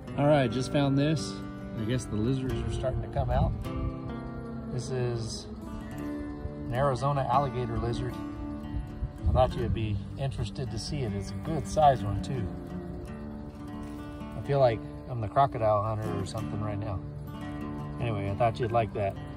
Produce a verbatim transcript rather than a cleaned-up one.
All right, just found this. I guess the lizards are starting to come out. This is an Arizona alligator lizard. I thought you'd be interested to see it. It's a good size one too. I feel like I'm the crocodile hunter or something right now. Anyway, I thought you'd like that.